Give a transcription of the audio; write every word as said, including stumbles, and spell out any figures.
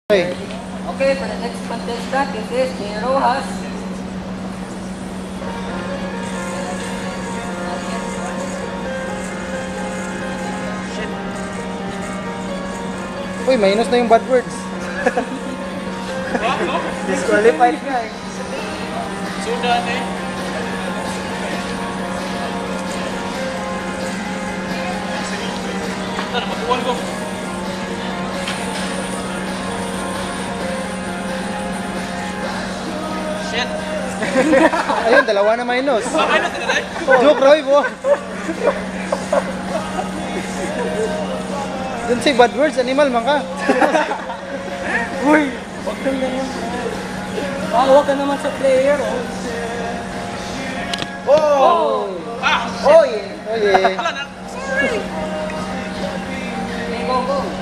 Okay. Okay, for the next contestant, this is the Rojas. Uy, minus na yung bad words. Disqualified ka eh. Sudan eh. Tara, magkuhan ko. Shit. Ayun, dalawa na minus. Ah, minus na tayo? Joke, Roy, po. Dun say bad words, animal man ka. Uy! Huwag kang ganyan. Huwag ka naman sa player, oh. Oh! Ah! Oh, yeah. Oh, yeah. Wala na. Okay, go, go.